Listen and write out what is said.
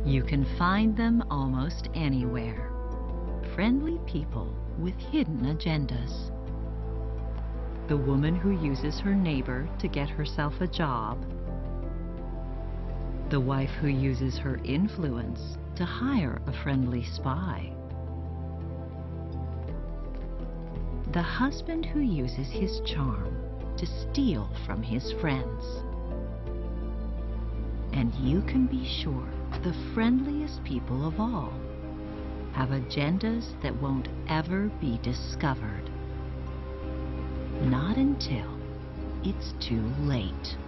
You can find them almost anywhere. Friendly people with hidden agendas. The woman who uses her neighbor to get herself a job. The wife who uses her influence to hire a friendly spy. The husband who uses his charm to steal from his friends. And you can be sure the friendliest people of all have agendas that won't ever be discovered. Not until it's too late.